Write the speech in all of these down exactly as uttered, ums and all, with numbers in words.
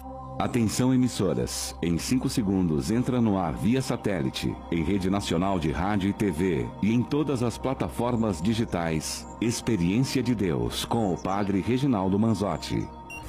Atenção emissoras, em cinco segundos entra no ar via satélite, em rede nacional de rádio e T V e em todas as plataformas digitais. Experiência de Deus com o Padre Reginaldo Manzotti.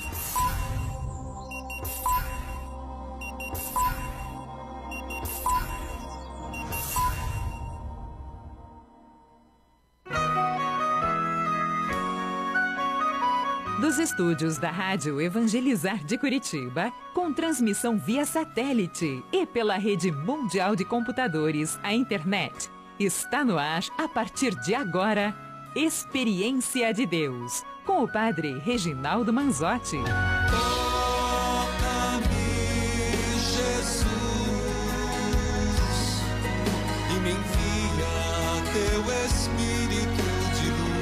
Dos estúdios da Rádio Evangelizar de Curitiba, com transmissão via satélite e pela rede mundial de computadores, a internet, está no ar, a partir de agora, Experiência de Deus, com o Padre Reginaldo Manzotti. Toca-me, Jesus, e me envia teu Espírito de luz.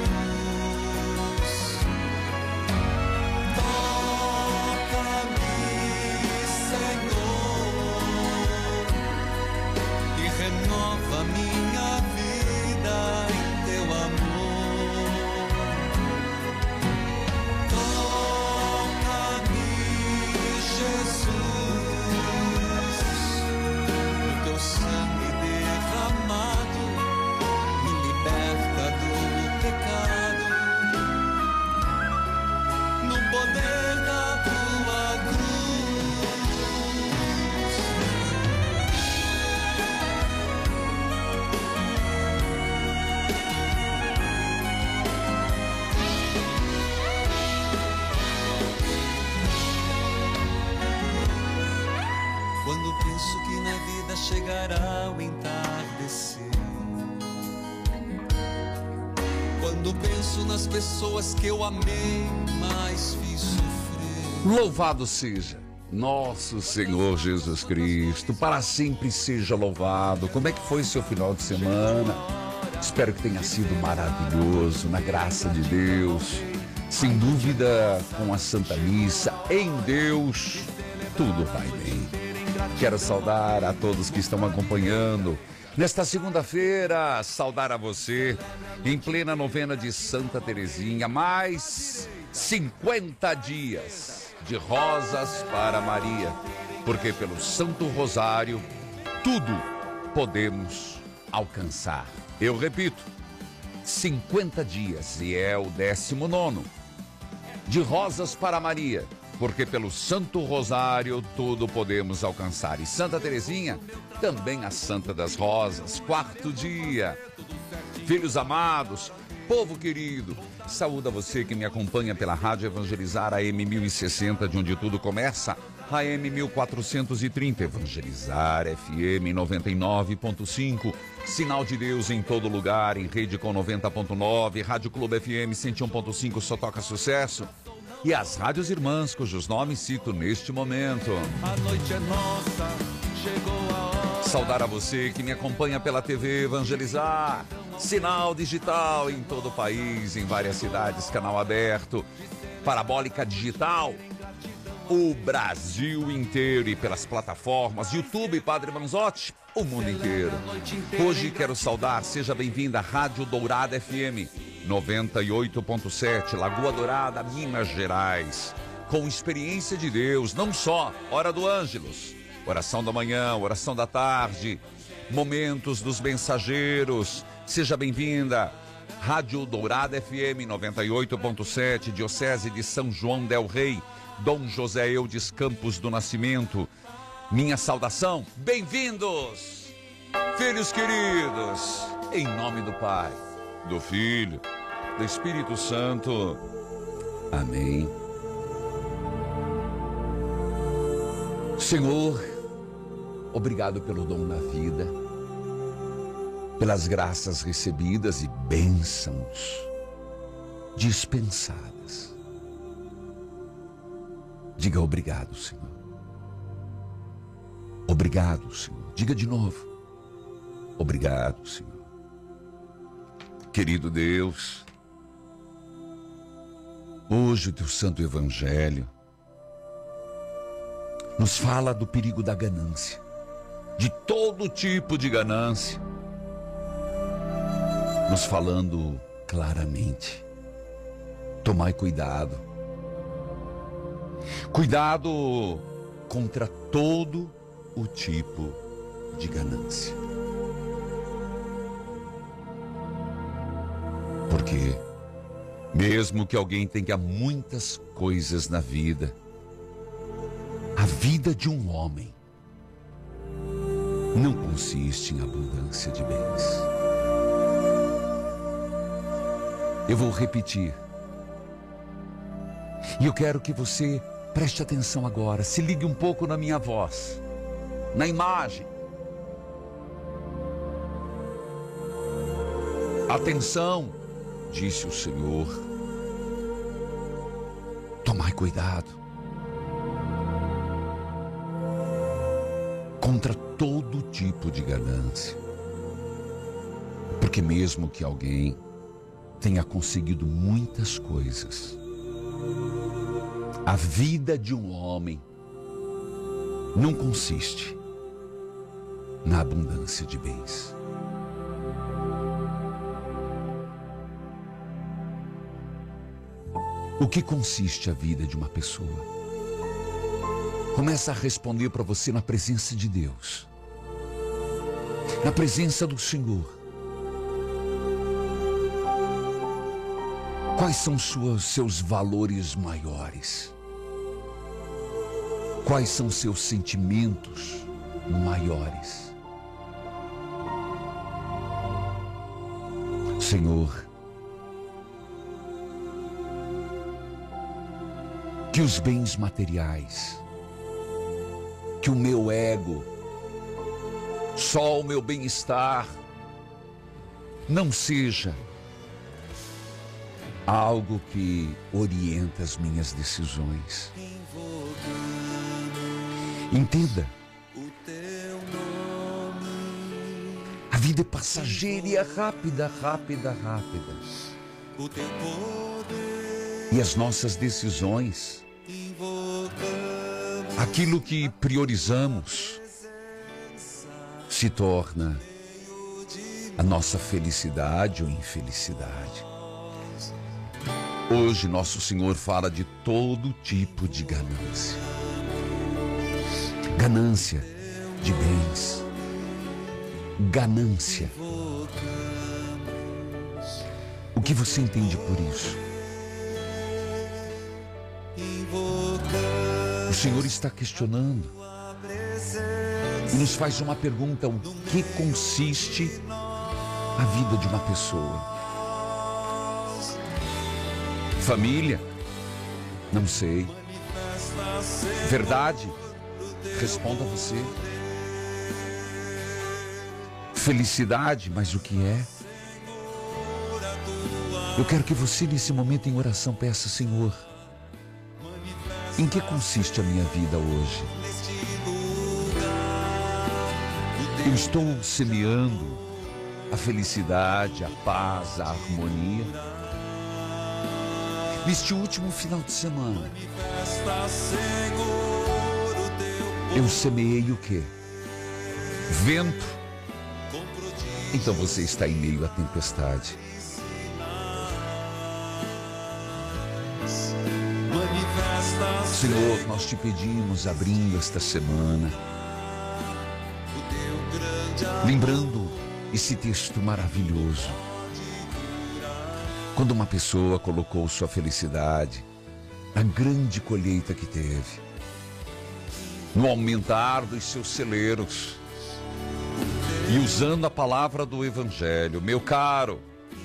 Renova minha vida em teu amor. Toca-me, Jesus, no teu sangue derramado, me liberta do pecado, no poder da tua cruz. Quando penso que na vida chegará o entardecer, quando penso nas pessoas que eu amei, mas fiz sofrer. Louvado seja nosso Senhor Jesus Cristo, para sempre seja louvado. Como é que foi seu final de semana? Espero que tenha sido maravilhoso, na graça de Deus. Sem dúvida, com a Santa Missa, em Deus, tudo vai bem. Quero saudar a todos que estão acompanhando nesta segunda-feira, saudar a você em plena novena de Santa Teresinha, mais cinquenta dias de rosas para Maria, porque pelo Santo Rosário tudo podemos alcançar. Eu repito, cinquenta dias e é o décimo nono de rosas para Maria, porque pelo Santo Rosário tudo podemos alcançar. E Santa Teresinha, também a Santa das Rosas, quarto dia. Filhos amados, povo querido, saúde a você que me acompanha pela Rádio Evangelizar A M mil e sessenta, de onde tudo começa, A M mil quatrocentos e trinta, Evangelizar F M noventa e nove ponto cinco, Sinal de Deus em todo lugar, em rede com noventa ponto nove, Rádio Clube F M cento e um ponto cinco, só toca sucesso. E as rádios irmãs, cujos nomes cito neste momento. A noite é nossa, chegou a hora. Saudar a você que me acompanha pela T V Evangelizar, sinal digital em todo o país, em várias cidades, canal aberto, parabólica digital, o Brasil inteiro e pelas plataformas YouTube Padre Manzotti, o mundo inteiro. Hoje quero saudar, seja bem-vinda à Rádio Dourada F M noventa e oito ponto sete, Lagoa Dourada, Minas Gerais, com experiência de Deus, não só Hora do Ângelus, oração da manhã, oração da tarde, momentos dos mensageiros. Seja bem-vinda, Rádio Dourada F M noventa e oito ponto sete, Diocese de São João del Rei, Dom José Eudes Campos do Nascimento. Minha saudação, bem-vindos, filhos queridos, em nome do Pai, do Filho, do Espírito Santo. Amém. Senhor, obrigado pelo dom da vida, pelas graças recebidas e bênçãos dispensadas. Diga obrigado, Senhor. Obrigado, Senhor. Diga de novo. Obrigado, Senhor. Querido Deus, hoje o teu santo evangelho nos fala do perigo da ganância, de todo tipo de ganância, nos falando claramente: tomai cuidado, Cuidado contra todo o tipo de ganância. Porque mesmo que alguém tenha muitas coisas na vida, a vida de um homem não consiste em abundância de bens. Eu vou repetir. E eu quero que você preste atenção agora. Se ligue um pouco na minha voz, na imagem. Atenção, disse o Senhor. Tomai cuidado contra todo tipo de ganância. Porque mesmo que alguém tenha conseguido muitas coisas, a vida de um homem não consiste na abundância de bens. O que consiste a vida de uma pessoa? Começa a responder para você na presença de Deus, na presença do Senhor. Quais são suas, seus valores maiores? Quais são seus sentimentos maiores? Senhor, que os bens materiais, que o meu ego, só o meu bem-estar, não seja algo que orienta as minhas decisões. Entenda, a vida é passageira e é rápida, rápida, rápida. E as nossas decisões, aquilo que priorizamos, se torna a nossa felicidade ou infelicidade. Hoje nosso Senhor fala de todo tipo de ganância. Ganância de bens. Ganância. O que você entende por isso? O Senhor está questionando e nos faz uma pergunta: o que consiste a vida de uma pessoa? Família? Não sei. Verdade? Responda você. Felicidade? Mas o que é? Eu quero que você nesse momento em oração peça: Senhor, em que consiste a minha vida hoje? Eu estou semeando a felicidade, a paz, a harmonia? Neste último final de semana, eu semeei o quê? Vento. Então você está em meio à tempestade. Senhor, nós te pedimos, abrindo esta semana, lembrando esse texto maravilhoso, quando uma pessoa colocou sua felicidade na grande colheita que teve, no aumentar dos seus celeiros, e usando a palavra do Evangelho: meu caro,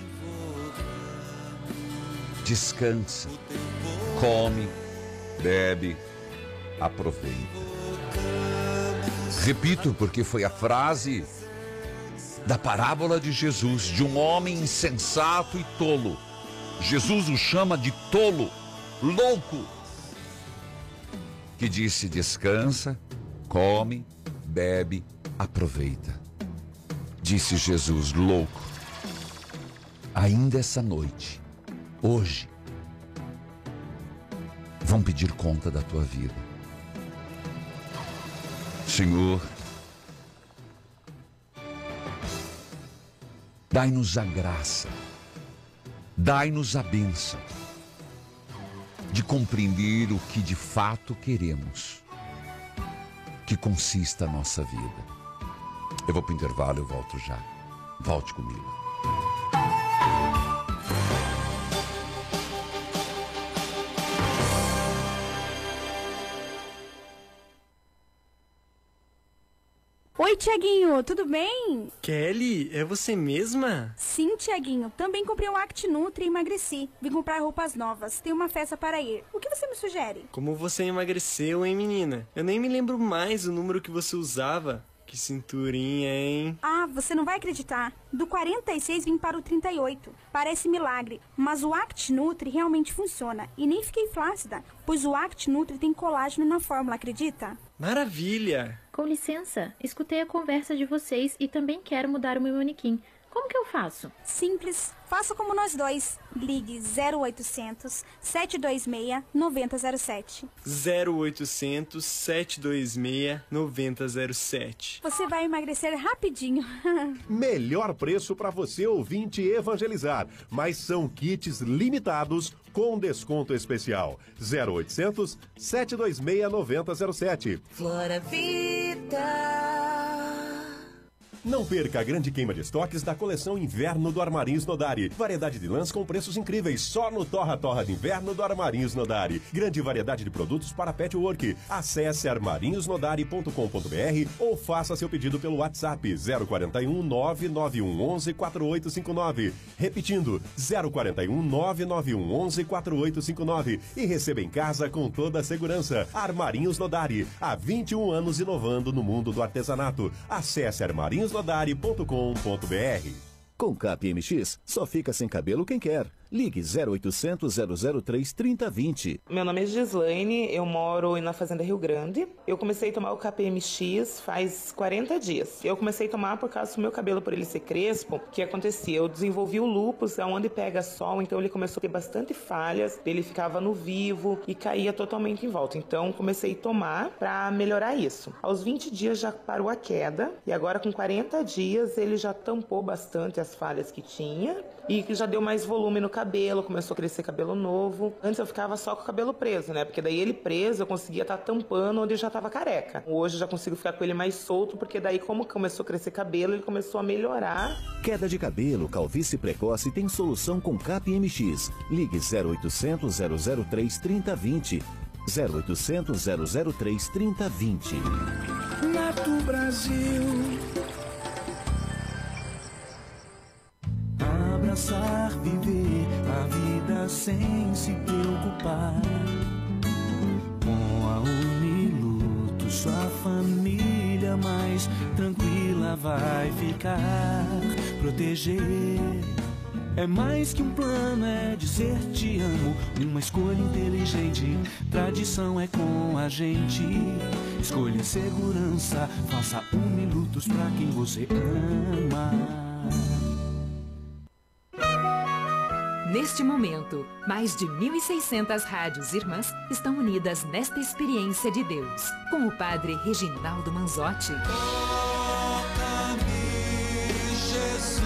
descansa, come, bebe, aproveita. Repito, porque foi a frase da parábola de Jesus, de um homem insensato e tolo. Jesus o chama de tolo, louco, que disse: descansa, come, bebe, aproveita. Disse Jesus: louco, ainda essa noite, hoje, vão pedir conta da tua vida. Senhor, dai-nos a graça, dai-nos a bênção de compreender o que de fato queremos que consista a nossa vida. Eu vou para o intervalo, eu volto já. Volte comigo. Oi, Tiaguinho, tudo bem? Kelly, é você mesma? Sim, Tiaguinho, também comprei um Act Nutri e emagreci. Vim comprar roupas novas, tem uma festa para ir. O que você me sugere? Como você emagreceu, hein, menina? Eu nem me lembro mais o número que você usava. Que cinturinha, hein? Ah, você não vai acreditar. Do quarenta e seis vim para o trinta e oito. Parece milagre, mas o Act Nutri realmente funciona. E nem fiquei flácida, pois o Act Nutri tem colágeno na fórmula, acredita? Maravilha! Com licença, escutei a conversa de vocês e também quero mudar o meu manequim. Como que eu faço? Simples. Faça como nós dois. Ligue zero oitocentos, sete dois seis, nove zero zero sete. zero oitocentos, sete dois seis, nove zero zero sete. Você vai emagrecer rapidinho. Melhor preço para você, ouvinte, evangelizar. Mas são kits limitados com desconto especial. zero oitocentos, sete dois seis, nove zero zero sete. Flora Vida. Não perca a grande queima de estoques da coleção Inverno do Armarinhos Nodari. Variedade de lãs com preços incríveis só no Torra Torra de Inverno do Armarinhos Nodari. Grande variedade de produtos para patchwork. Acesse armarinhos nodari ponto com ponto br ou faça seu pedido pelo WhatsApp zero quatro um, nove nove um um um, quatro oito cinco nove. Repetindo, zero quatro um, nove nove um um um, quatro oito cinco nove. E receba em casa com toda a segurança. Armarinhos Nodari. Há vinte e um anos inovando no mundo do artesanato. Acesse armarinhos nodari ponto com ponto br. Com C A P M X, só fica sem cabelo quem quer. Ligue zero oitocentos, zero zero três, trinta, vinte. Meu nome é Gislaine, eu moro na Fazenda Rio Grande. Eu comecei a tomar o C A P M X faz quarenta dias. Eu comecei a tomar por causa do meu cabelo, por ele ser crespo. O que acontecia? Eu desenvolvi o lúpus, onde pega sol, então ele começou a ter bastante falhas, ele ficava no vivo e caía totalmente em volta. Então comecei a tomar para melhorar isso. Aos vinte dias já parou a queda e agora com quarenta dias ele já tampou bastante as falhas que tinha e já deu mais volume no cabelo, começou a crescer cabelo novo. Antes eu ficava só com o cabelo preso, né? Porque daí ele preso eu conseguia estar tampando onde eu já estava careca. Hoje eu já consigo ficar com ele mais solto, porque daí como começou a crescer cabelo, ele começou a melhorar. Queda de cabelo, calvície precoce tem solução com C A P M X. Ligue zero oitocentos, zero zero três, trinta, vinte. zero oitocentos, zero zero três, trinta, vinte. Nato Brasil. Abraçar, viver a vida sem se preocupar. Com a Uniluto, sua família mais tranquila vai ficar. Proteger é mais que um plano, é dizer te amo. Uma escolha inteligente, tradição é com a gente. Escolha segurança, faça Unilutos pra quem você ama. Neste momento, mais de mil e seiscentas rádios irmãs estão unidas nesta experiência de Deus, com o Padre Reginaldo Manzotti. Toca-me, Jesus,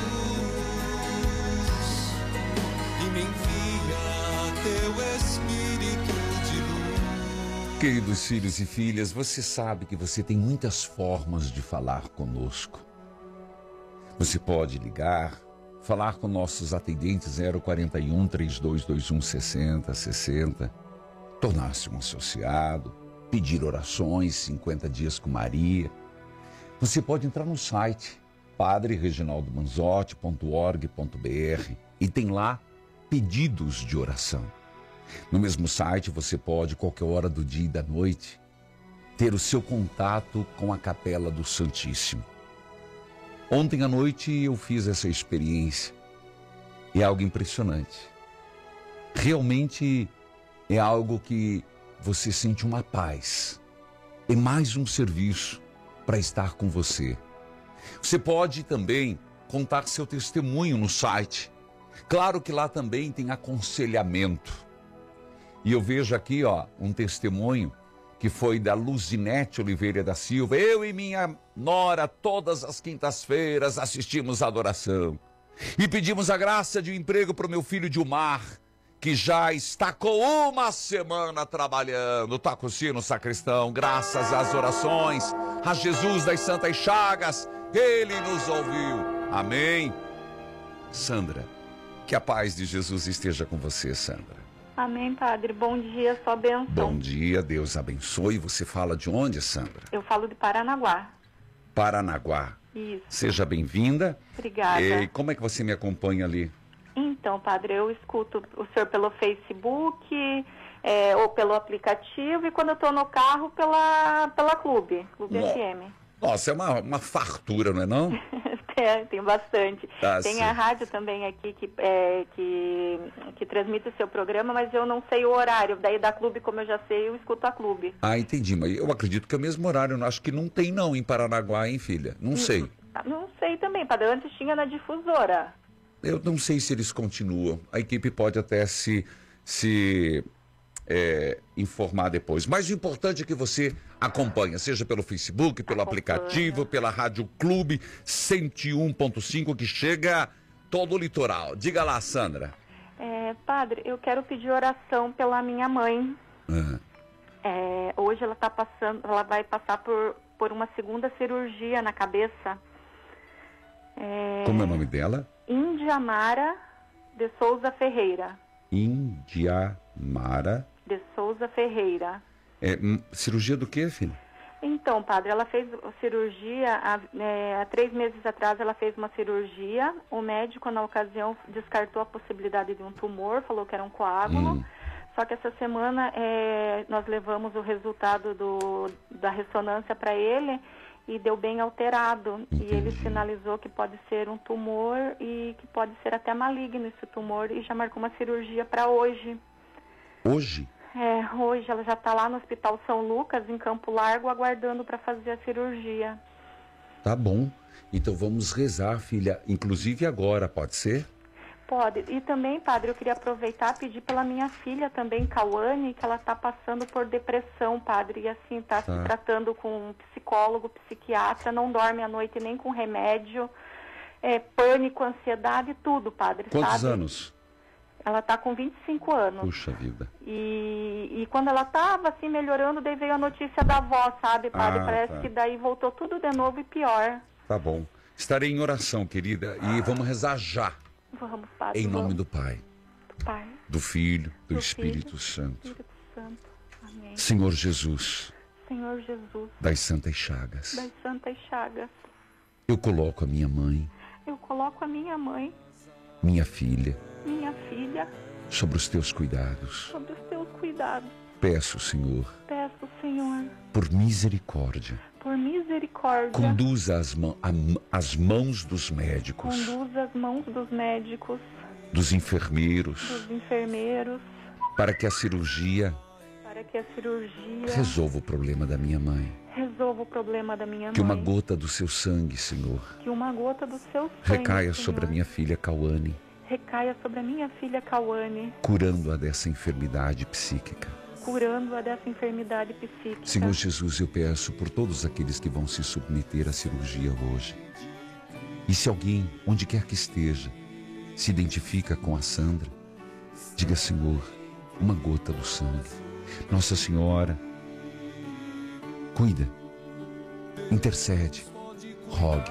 e me envia teu Espírito de luz. Queridos filhos e filhas, você sabe que você tem muitas formas de falar conosco. Você pode ligar, falar com nossos atendentes zero quarenta e um, três dois dois um, sessenta, sessenta, tornar-se um associado, pedir orações, cinquenta dias com Maria. Você pode entrar no site padre reginaldo manzotti ponto org ponto br e tem lá pedidos de oração. No mesmo site você pode, qualquer hora do dia e da noite, ter o seu contato com a Capela do Santíssimo. Ontem à noite eu fiz essa experiência e é algo impressionante. Realmente é algo que você sente uma paz. É mais um serviço para estar com você. Você pode também contar seu testemunho no site. Claro que lá também tem aconselhamento. E eu vejo aqui, ó, um testemunho que foi da Luzinete Oliveira da Silva. Eu e minha nora, todas as quintas-feiras, assistimos à adoração. E pedimos a graça de um emprego para o meu filho Dilmar, que já está com uma semana trabalhando. Toca o sino, sacristão, graças às orações a Jesus das Santas Chagas, ele nos ouviu. Amém. Sandra, que a paz de Jesus esteja com você, Sandra. Amém, padre. Bom dia, sua bênção. Bom dia, Deus abençoe. Você fala de onde, Sandra? Eu falo de Paranaguá. Paranaguá. Isso. Seja bem-vinda. Obrigada. E como é que você me acompanha ali? Então, padre, eu escuto o senhor pelo Facebook, é, ou pelo aplicativo, e quando eu estou no carro, pela, pela Clube, Clube No... F M. Nossa, é uma, uma fartura, não é não? tem, tem bastante. Tá tem certo. a rádio também aqui que, é, que, que transmite o seu programa, mas eu não sei o horário. Daí da Clube, como eu já sei, eu escuto a Clube. Ah, entendi, mas eu acredito que é o mesmo horário. Eu acho que não tem não em Paranaguá, hein, filha? Não sei. Não sei também, padre. Antes tinha na difusora. Eu não sei se eles continuam. A equipe pode até se, se é, informar depois. Mas o importante é que você acompanha, seja pelo Facebook, pelo aplicativo, pela Rádio Clube cento e um ponto cinco, que chega todo o litoral. Diga lá, Sandra. É, padre, eu quero pedir oração pela minha mãe. Ah. É, hoje ela tá passando, ela vai passar por, por uma segunda cirurgia na cabeça. É, Como é o nome dela? Indiamara de Souza Ferreira. Indiamara de Souza Ferreira. É, hum, cirurgia do quê, filho? Então, padre, ela fez cirurgia, há, é, há três meses atrás ela fez uma cirurgia. O médico, na ocasião, descartou a possibilidade de um tumor, falou que era um coágulo. Hum. Só que essa semana é, nós levamos o resultado do, da ressonância para ele e deu bem alterado. Entendi. E ele sinalizou que pode ser um tumor e que pode ser até maligno esse tumor, e já marcou uma cirurgia para hoje. Hoje? É, hoje ela já está lá no Hospital São Lucas, em Campo Largo, aguardando para fazer a cirurgia. Tá bom. Então vamos rezar, filha. Inclusive agora, pode ser? Pode. E também, padre, eu queria aproveitar e pedir pela minha filha também, Cauane, que ela está passando por depressão, padre. E assim, está Tá. se tratando com um psicólogo, psiquiatra, não dorme à noite nem com remédio. É, pânico, ansiedade, tudo, padre. Quantos sabe? anos? Ela está com vinte e cinco anos. Puxa vida. E, e quando ela estava assim melhorando, daí veio a notícia da avó, sabe, padre? Ah, Parece tá. que daí voltou tudo de novo e pior. Tá bom. Estarei em oração, querida. E vamos rezar já. Vamos, padre. Em nome vamos. do Pai, do Pai, do Filho, do, do Espírito Filho, Santo. Espírito Santo. Amém. Senhor Jesus, Senhor Jesus, das Santas Chagas, das Santas Chagas, eu coloco a minha mãe, eu coloco a minha mãe, minha filha, minha filha, sobre os teus cuidados. sob os teus cuidados. Peço, Senhor, Peço, Senhor, por misericórdia, por misericórdia, conduza as, mã- a- as mãos dos médicos, conduza as mãos dos médicos, dos enfermeiros, dos enfermeiros, para que a cirurgia para que a cirurgia resolva o problema da minha mãe. resolva o problema da minha Que uma mãe. gota do seu sangue, Senhor, Que uma gota do seu sangue, recaia Senhor, sobre a minha filha Cauane, recaia sobre a minha filha Cauane, curando-a dessa enfermidade psíquica. curando-a dessa enfermidade psíquica. Senhor Jesus, eu peço por todos aqueles que vão se submeter à cirurgia hoje. E se alguém, onde quer que esteja, se identifica com a Sandra, diga, Senhor, uma gota do sangue. Nossa Senhora, cuida, intercede, rogue.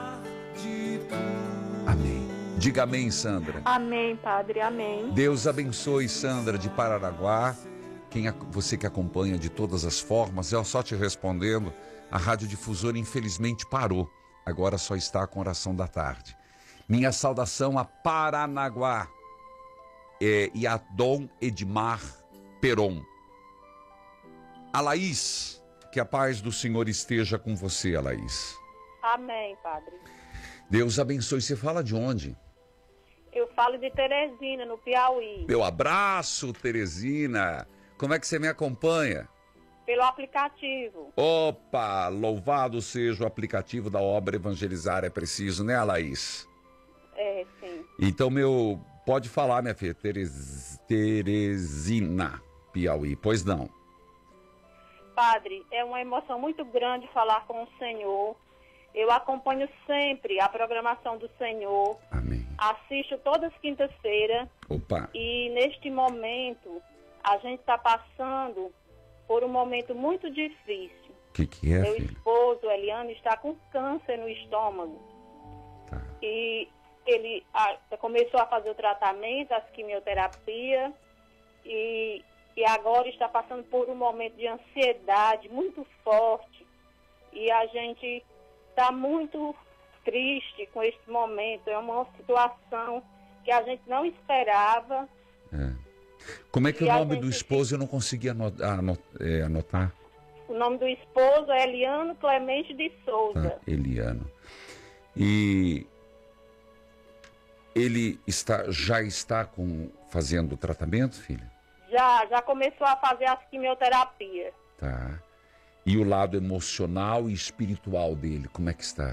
Amém. Diga amém, Sandra. Amém, padre, amém. Deus abençoe, Sandra de Paranaguá. Quem, a- você que acompanha de todas as formas, eu só te respondendo, a radiodifusora infelizmente parou. Agora só está com oração da tarde. Minha saudação a Paranaguá é, e a Dom Edmar Peron. A Laís, que a paz do Senhor esteja com você, a Laís. Amém, padre. Deus abençoe. Você fala de onde? Eu falo de Teresina, no Piauí, Meu abraço, Teresina. Como é que você me acompanha? pelo aplicativo. Opa, louvado seja o aplicativo da obra Evangelizar é Preciso, né, Laís? É, sim. Então, meu, pode falar, minha filha, Teres, Teresina, Piauí, pois não. Padre, é uma emoção muito grande falar com o Senhor. Eu acompanho sempre a programação do Senhor. Amém. Assisto todas as quintas-feiras. Opa. E neste momento, a gente está passando por um momento muito difícil. O que, que é, Meu filho? esposo, Eliane, está com câncer no estômago. Tá. E ele a, começou a fazer o tratamento, as quimioterapia, e, e agora está passando por um momento de ansiedade muito forte. E a gente está muito triste com esse momento. É uma situação que a gente não esperava. É. Como é que E é o a nome gente- do esposo? Eu não consegui ano- ano- é, anotar. O nome do esposo é Eliano Clemente de Souza. Tá, Eliano. E ele está, já está com, fazendo o tratamento, filha? Já, já começou a fazer as quimioterapias. Tá. E o lado emocional e espiritual dele, como é que está?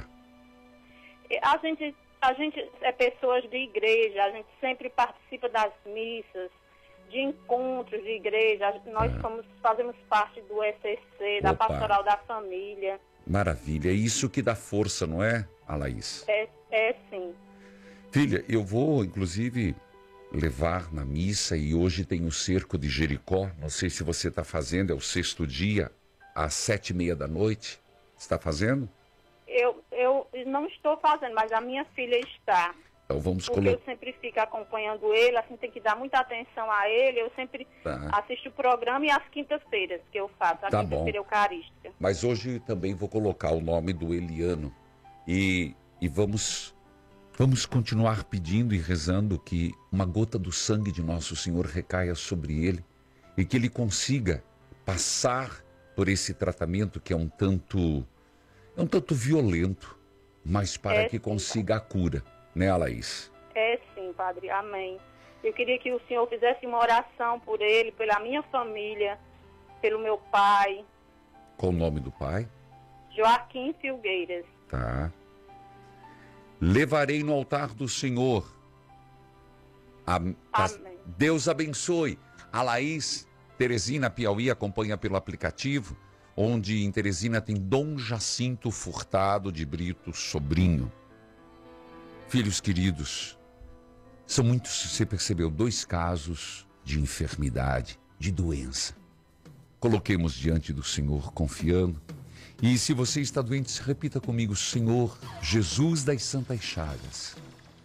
E A gente, a gente é pessoas de igreja, a gente sempre participa das missas, de encontros de igreja. Nós somos, fazemos parte do E C C, da Opa. Pastoral da Família. Maravilha. É isso que dá força, não é, Alaís? É, é sim. Filha, eu vou, inclusive, levar na missa e hoje tem o cerco de Jericó. Não sei se você está fazendo, é o sexto dia, às sete e meia da noite. Está fazendo? Eu, eu não estou fazendo, mas a minha filha está. Então vamos Porque colocar. eu sempre fico acompanhando ele, assim, tem que dar muita atenção a ele. Eu sempre Tá. assisto o programa e as quintas-feiras que eu faço, a Tá quinta-feira bom. eucarística. Mas hoje também vou colocar o nome do Eliano. E, e vamos, vamos continuar pedindo e rezando que uma gota do sangue de Nosso Senhor recaia sobre ele e que ele consiga passar por esse tratamento que é um tanto, é um tanto violento, mas para É, que sim. consiga a cura, né, Alaís? É sim, padre, amém. Eu queria que o senhor fizesse uma oração por ele, pela minha família, pelo meu pai, Qual o nome do pai? Joaquim Filgueiras. Tá. Levarei no altar do Senhor. A- a- Amém. Deus abençoe. A Laís Teresina Piauí acompanha pelo aplicativo, onde em Teresina tem Dom Jacinto Furtado de Brito, sobrinho. Filhos queridos, são muitos, você percebeu, dois casos de enfermidade, de doença. Coloquemos diante do Senhor confiando. E se você está doente, repita comigo: Senhor Jesus das Santas Chagas,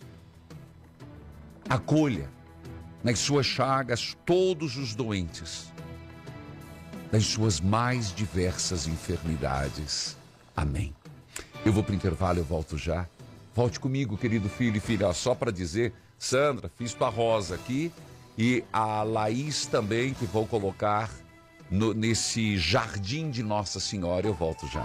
acolha nas suas chagas todos os doentes, das suas mais diversas enfermidades. Amém. Eu vou para o intervalo, eu volto já. Volte comigo, querido filho e filha, só para dizer, Sandra, fiz tua rosa aqui e a Laís também, que vou colocar no, nesse jardim de Nossa Senhora. Eu volto já.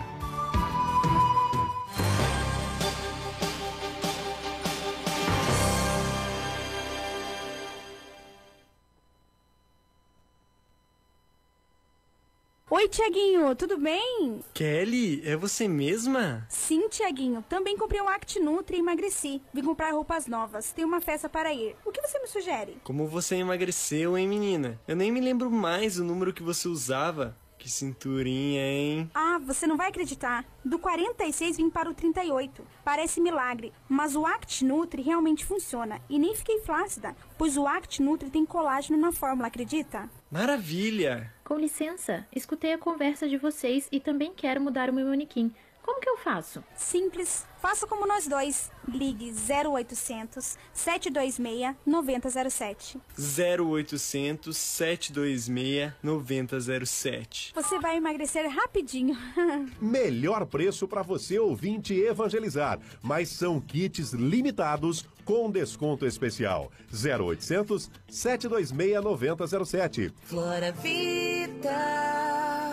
Oi, Tiaguinho, tudo bem? Kelly, é você mesma? Sim, Tiaguinho. Também comprei um Act Nutri e emagreci. Vim comprar roupas novas. Tem uma festa para ir. O que você me sugere? Como você emagreceu, hein, menina? Eu nem me lembro mais o número que você usava. Que cinturinha, hein? Ah, você não vai acreditar. Do quarenta e seis vim para o trinta e oito. Parece milagre, mas o Act Nutri realmente funciona. E nem fiquei flácida, pois o Act Nutri tem colágeno na fórmula, acredita? Maravilha! Com licença, escutei a conversa de vocês e também quero mudar o meu manequim. Como que eu faço? Simples. Faça como nós dois. Ligue zero oitocentos, sete dois seis, nove zero zero sete. zero oitocentos, sete dois seis, nove zero zero sete. Você vai emagrecer rapidinho. Melhor preço para você, ouvinte, evangelizar. Mas são kits limitados com desconto especial. zero oitocentos, sete dois seis, nove zero zero sete. Flora Vida.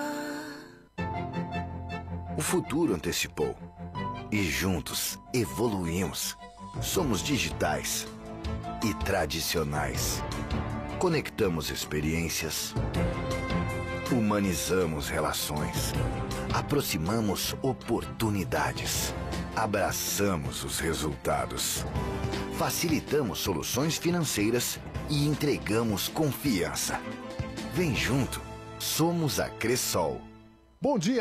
O futuro antecipou. E juntos evoluímos. Somos digitais e tradicionais. Conectamos experiências. Humanizamos relações. Aproximamos oportunidades. Abraçamos os resultados. Facilitamos soluções financeiras e entregamos confiança. Vem junto. Somos a Cressol. Bom dia!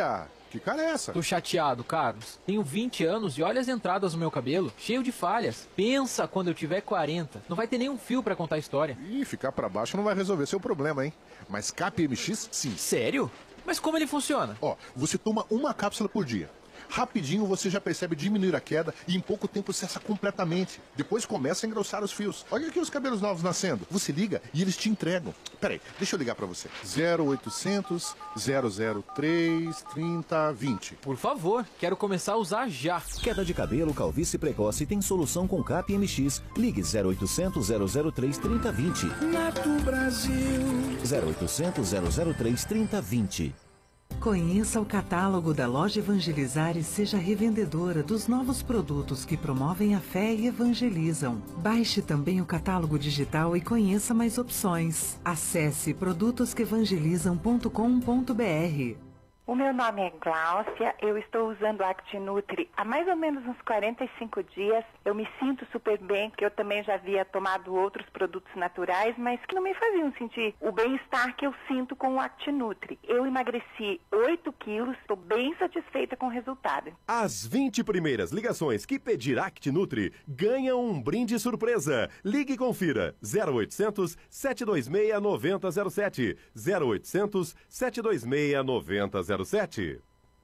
Que cara é essa? Tô chateado, Carlos. Tenho vinte anos e olha as entradas no meu cabelo, cheio de falhas. Pensa quando eu tiver quarenta. Não vai ter nenhum fio pra contar a história. Ih, ficar pra baixo não vai resolver seu problema, hein? Mas K P M X, sim. Sério? Mas como ele funciona? Ó, você toma uma cápsula por dia. Rapidinho você já percebe diminuir a queda e em pouco tempo cessa completamente. Depois começa a engrossar os fios. Olha aqui os cabelos novos nascendo. Você liga e eles te entregam. Peraí, deixa eu ligar pra você. zero oitocentos, zero zero três, trinta, vinte. Por favor, quero começar a usar já. Queda de cabelo, calvície precoce tem solução com K P M X. Ligue zero oitocentos, zero zero três, trinta, vinte. Nato Brasil. zero oitocentos, zero zero três, trinta, vinte. Conheça o catálogo da Loja Evangelizar e seja revendedora dos novos produtos que promovem a fé e evangelizam. Baixe também o catálogo digital e conheça mais opções. Acesse produtos que evangelizam ponto com ponto br. O meu nome é Gláucia, eu estou usando o ActiNutri há mais ou menos uns quarenta e cinco dias. Eu me sinto super bem, porque eu também já havia tomado outros produtos naturais, mas que não me faziam sentir o bem-estar que eu sinto com o ActiNutri. Eu emagreci oito quilos, estou bem satisfeita com o resultado. As vinte primeiras ligações que pedir ActiNutri ganham um brinde surpresa. Ligue e confira. zero oitocentos, sete dois seis, nove zero zero sete. zero oitocentos, sete dois seis, nove zero zero sete.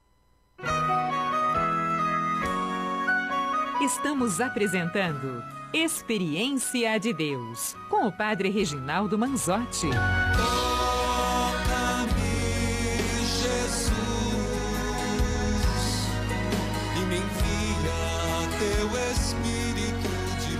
Estamos apresentando Experiência de Deus, com o Padre Reginaldo Manzotti. Toca-me, Jesus, e me envia teu Espírito de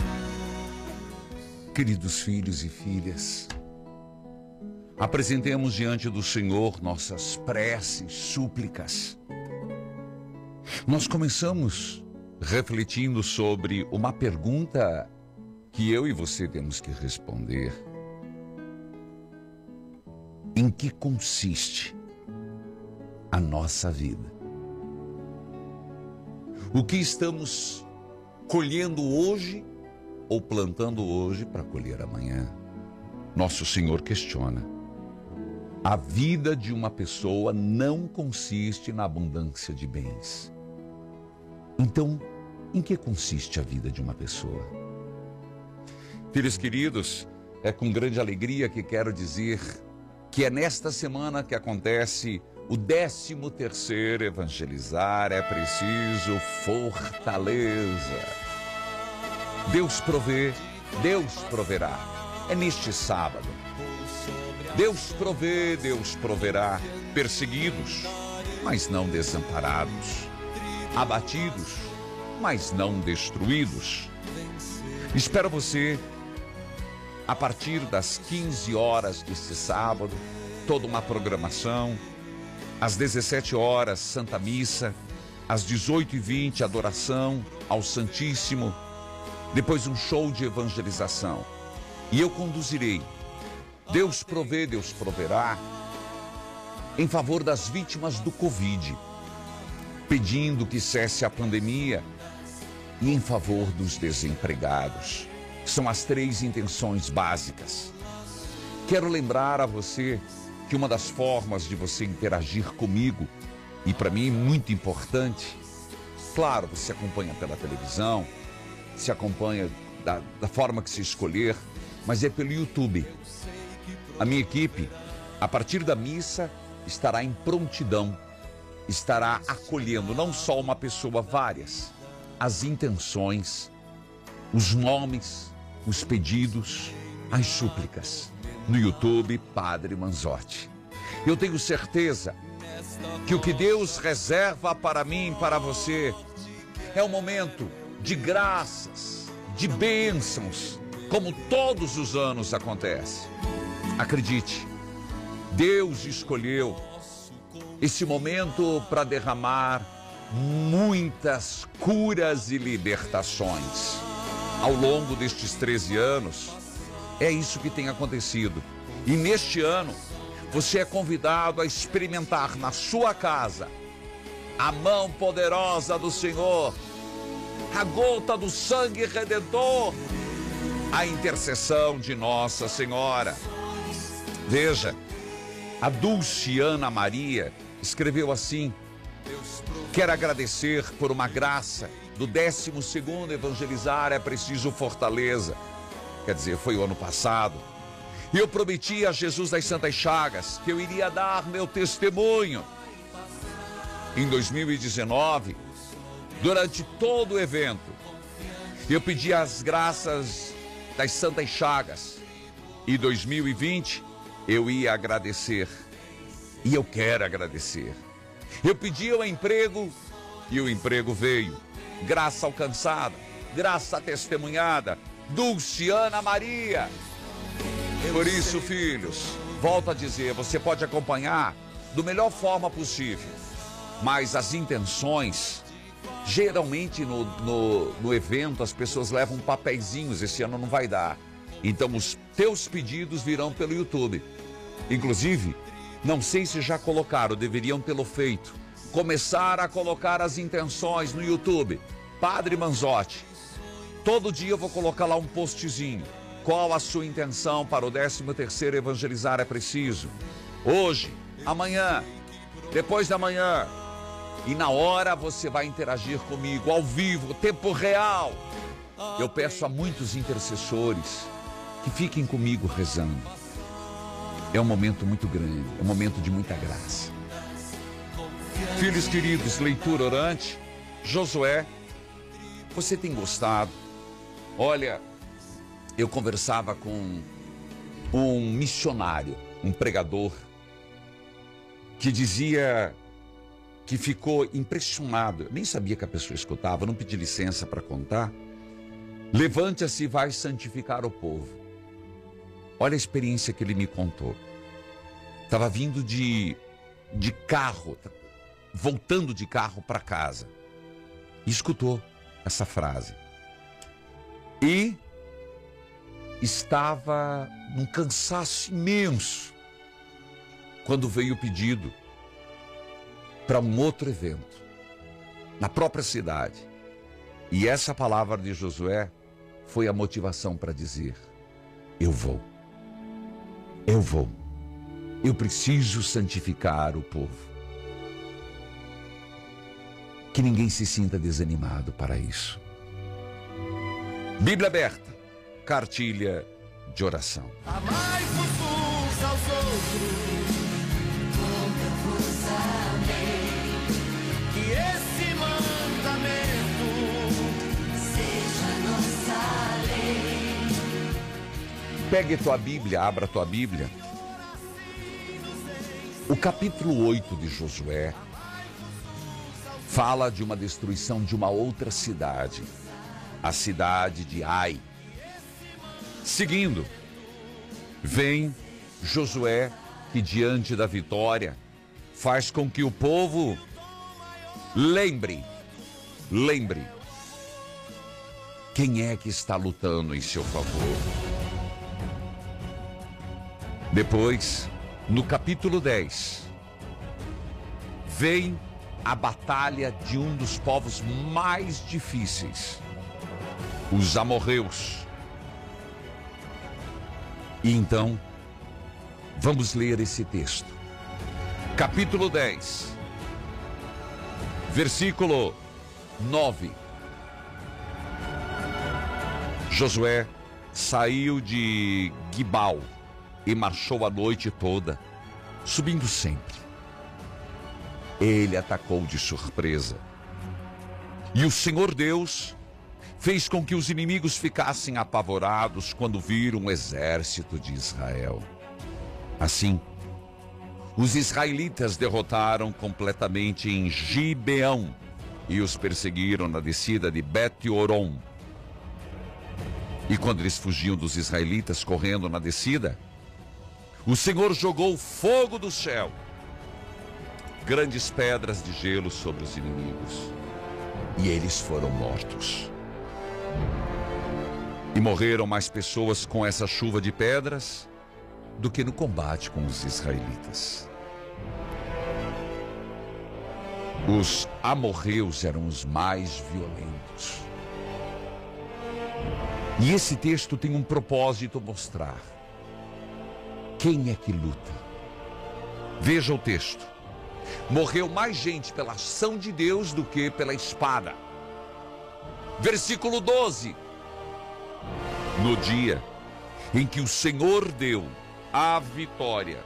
luz. Queridos filhos e filhas, apresentemos diante do Senhor nossas preces, súplicas. Nós começamos refletindo sobre uma pergunta que eu e você temos que responder. Em que consiste a nossa vida? O que estamos colhendo hoje ou plantando hoje para colher amanhã? Nosso Senhor questiona. A vida de uma pessoa não consiste na abundância de bens. Então, em que consiste a vida de uma pessoa? Filhos queridos, é com grande alegria que quero dizer que é nesta semana que acontece o décimo terceiro Evangelizar é Preciso Fortaleza. Deus provê, Deus proverá. É neste sábado. Deus provê, Deus proverá. Perseguidos, mas não desamparados. Abatidos, mas não destruídos. Espero você a partir das quinze horas deste sábado, toda uma programação. Às dezessete horas, Santa Missa. Às dezoito e vinte, adoração ao Santíssimo. Depois um show de evangelização. E eu conduzirei. Deus provê, Deus proverá. Em favor das vítimas do Covid. Pedindo que cesse a pandemia e em favor dos desempregados. São as três intenções básicas. Quero lembrar a você que uma das formas de você interagir comigo, e para mim muito importante, claro, você acompanha pela televisão, se acompanha da, da forma que se escolher, mas é pelo YouTube. A minha equipe, a partir da missa, estará em prontidão. Estará acolhendo não só uma pessoa, várias, as intenções, os nomes, os pedidos, as súplicas. No YouTube, Padre Manzotti. Eu tenho certeza que o que Deus reserva para mim e para você é um momento de graças, de bênçãos, como todos os anos acontece. Acredite, Deus escolheu esse momento para derramar muitas curas e libertações. Ao longo destes treze anos, é isso que tem acontecido. E neste ano, você é convidado a experimentar na sua casa a mão poderosa do Senhor, a gota do sangue redentor, a intercessão de Nossa Senhora. Veja, a Dulce Ana Maria escreveu assim: Quero agradecer por uma graça do décimo segundo Evangelizar é Preciso Fortaleza. Quer dizer, foi o ano passado. E eu prometi a Jesus das Santas Chagas que eu iria dar meu testemunho. Em dois mil e dezenove, durante todo o evento, eu pedi as graças das Santas Chagas. E dois mil e vinte, eu ia agradecer. E eu quero agradecer. Eu pedi o emprego e o emprego veio. Graça alcançada, graça testemunhada, Dulciana Maria. Por isso, filhos, volto a dizer, você pode acompanhar da melhor forma possível. Mas as intenções, geralmente no, no, no evento as pessoas levam papeizinhos, esse ano não vai dar. Então os teus pedidos virão pelo YouTube. Inclusive, não sei se já colocaram, deveriam tê-lo feito. Começar a colocar as intenções no YouTube. Padre Manzotti, todo dia eu vou colocar lá um postzinho. Qual a sua intenção para o décimo terceiro Evangelizar é Preciso? Hoje, amanhã, depois da manhã. E na hora você vai interagir comigo, ao vivo, tempo real. Eu peço a muitos intercessores que fiquem comigo rezando. É um momento muito grande, é um momento de muita graça. Filhos queridos, leitura orante, Josué, você tem gostado? Olha, eu conversava com um missionário, um pregador, que dizia que ficou impressionado. Eu nem sabia que a pessoa escutava, não pedi licença para contar. Levante-se e vai santificar o povo. Olha a experiência que ele me contou. Estava vindo de, de carro, voltando de carro para casa. E escutou essa frase. E estava num cansaço imenso quando veio o pedido para um outro evento, na própria cidade. E essa palavra de Josué foi a motivação para dizer: eu vou, eu vou, eu preciso santificar o povo. Que ninguém se sinta desanimado para isso. Bíblia aberta, cartilha de oração. Amai-vos uns aos outros, como eu vos amei, que esse mandamento seja nossa lei. Pegue tua Bíblia, abra tua Bíblia. O capítulo oito de Josué fala de uma destruição de uma outra cidade, a cidade de Ai. Seguindo, vem Josué, que diante da vitória faz com que o povo lembre, lembre quem é que está lutando em seu favor. Depois, no capítulo dez, vem a batalha de um dos povos mais difíceis, os amorreus. E então, vamos ler esse texto. Capítulo dez, versículo nove. Josué saiu de Gibal e marchou a noite toda, subindo sempre. Ele atacou de surpresa. E o Senhor Deus fez com que os inimigos ficassem apavorados quando viram o exército de Israel. Assim, os israelitas derrotaram completamente em Gibeão e os perseguiram na descida de Bet-Horon. E quando eles fugiam dos israelitas correndo na descida, o Senhor jogou fogo do céu, grandes pedras de gelo sobre os inimigos, e eles foram mortos. E morreram mais pessoas com essa chuva de pedras do que no combate com os israelitas. Os amorreus eram os mais violentos. E esse texto tem um propósito: mostrar quem é que luta. Veja o texto. Morreu mais gente pela ação de Deus do que pela espada. Versículo doze. No dia em que o Senhor deu a vitória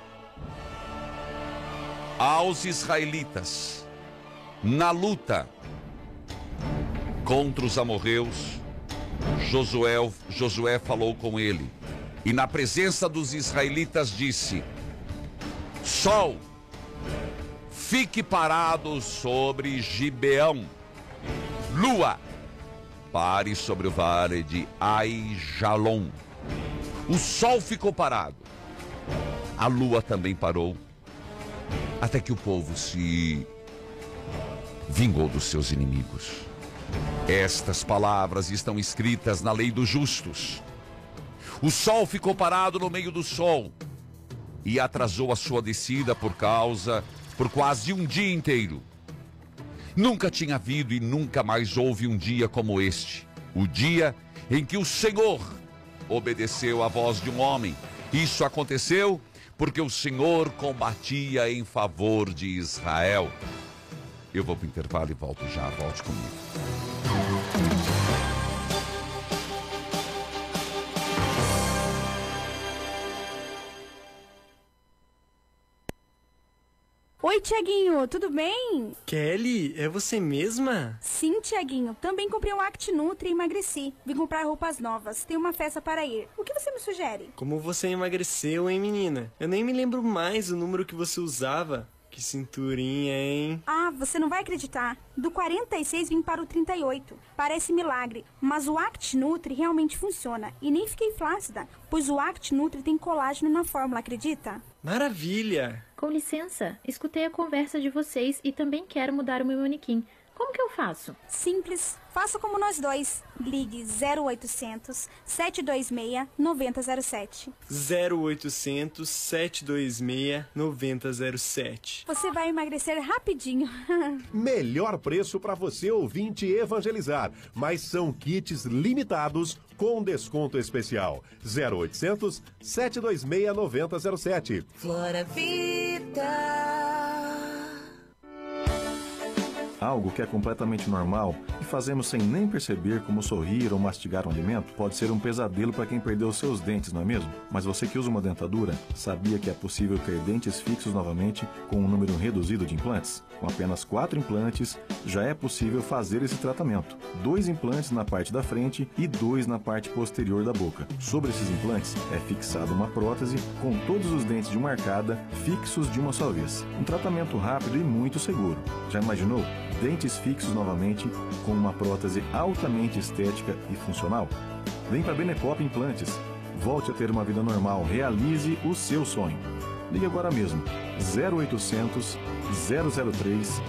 aos israelitas na luta contra os amorreus, Josué, Josué falou com ele e na presença dos israelitas disse: Sol, fique parado sobre Gibeão. Lua, pare sobre o vale de Aijalon. O sol ficou parado. A lua também parou. Até que o povo se vingou dos seus inimigos. Estas palavras estão escritas na lei dos justos. O sol ficou parado no meio do sol e atrasou a sua descida por causa, por quase um dia inteiro. Nunca tinha havido e nunca mais houve um dia como este. O dia em que o Senhor obedeceu à voz de um homem. Isso aconteceu porque o Senhor combatia em favor de Israel. Eu vou para o intervalo e volto já. Volte comigo. Oi, Tiaguinho, tudo bem? Kelly, é você mesma? Sim, Tiaguinho, também comprei um Act Nutri e emagreci. Vim comprar roupas novas, tem uma festa para ir. O que você me sugere? Como você emagreceu, hein, menina? Eu nem me lembro mais o número que você usava. Que cinturinha, hein? Ah, você não vai acreditar. Do quarenta e seis vim para o trinta e oito. Parece milagre, mas o Act Nutri realmente funciona. E nem fiquei flácida, pois o Act Nutri tem colágeno na fórmula, acredita? Maravilha! Com licença, escutei a conversa de vocês e também quero mudar o meu manequim. Como que eu faço? Simples. Faça como nós dois. Ligue zero oitocentos, sete dois seis, nove zero zero sete. zero oitocentos, sete dois seis, nove zero zero sete. Você vai emagrecer rapidinho. Melhor preço para você, ouvinte, evangelizar. Mas são kits limitados com desconto especial. zero oitocentos, sete dois seis, nove zero zero sete. Flora Vida. Algo que é completamente normal e fazemos sem nem perceber, como sorrir ou mastigar um alimento, pode ser um pesadelo para quem perdeu seus dentes, não é mesmo? Mas você que usa uma dentadura, sabia que é possível ter dentes fixos novamente com um número reduzido de implantes? Com apenas quatro implantes, já é possível fazer esse tratamento. Dois implantes na parte da frente e dois na parte posterior da boca. Sobre esses implantes, é fixada uma prótese com todos os dentes de uma arcada fixos de uma só vez. Um tratamento rápido e muito seguro. Já imaginou? Dentes fixos novamente com uma prótese altamente estética e funcional? Vem para Benepop Implantes. Volte a ter uma vida normal. Realize o seu sonho. Ligue agora mesmo. zero oitocentos, zero zero três,